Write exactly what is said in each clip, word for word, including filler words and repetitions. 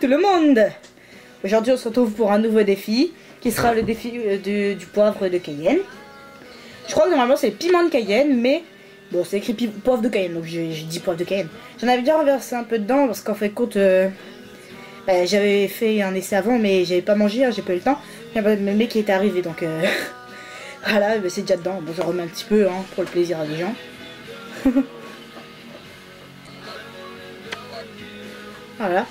tout le monde. Aujourd'hui on se retrouve pour un nouveau défi qui sera le défi euh, du, du poivre de Cayenne. Je crois que normalement c'est piment de Cayenne, mais bon c'est écrit poivre de Cayenne, donc j'ai dit poivre de Cayenne. J'en avais déjà renversé un peu dedans parce qu'en fait compte euh, bah, j'avais fait un essai avant mais j'avais pas mangé, hein, j'ai pas eu le temps. Il y a le mec qui était arrivé donc euh, voilà, bah, c'est déjà dedans. Bon je remets un petit peu hein, pour le plaisir des gens. Voilà.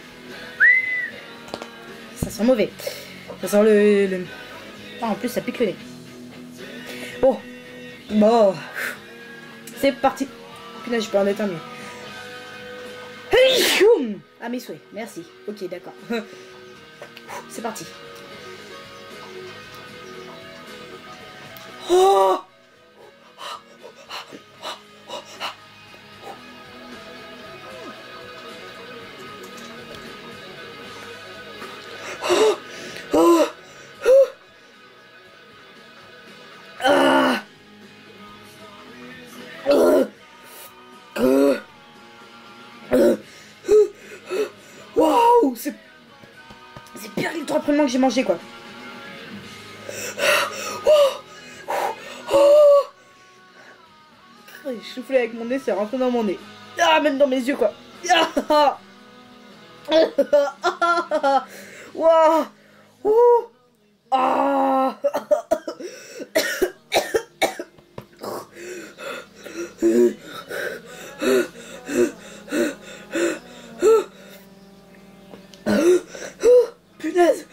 Ça sent mauvais. Ça sent le... le... Ah, en plus, ça pique le nez. Bon. Bon. C'est parti. Putain, je peux en éteindre. Ah, mes souhaits. Merci. Ok, d'accord. C'est parti. Oh! Waouh, c'est c'est pire que les trois premiers que j'ai mangé quoi. Je soufflais avec mon nez, c'est rentré dans mon nez. Ah, même dans mes yeux quoi. Waouh. Ah. Punaise.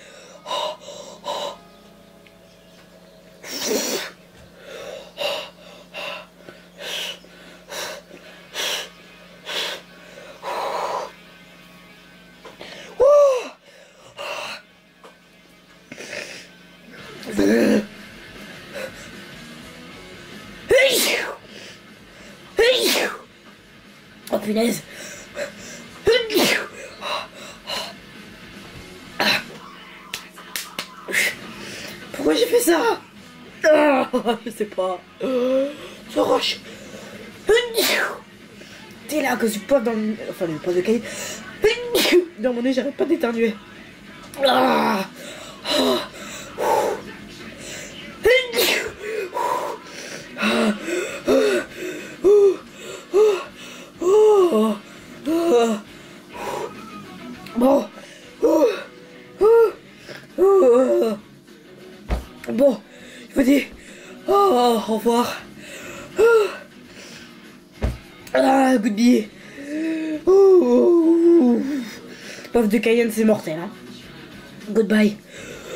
Oh punaise. Pourquoi j'ai fait ça? Je sais pas. Je roche. T'es là à cause du poivre dans le... Enfin le poivre de Cayenne. Dans mon nez, j'arrête pas d'éternuer. Ah. Bon. Bon, je vous dis oh, au revoir. Ah, goodbye. Poivre de Cayenne, c'est mortel. Hein. Goodbye.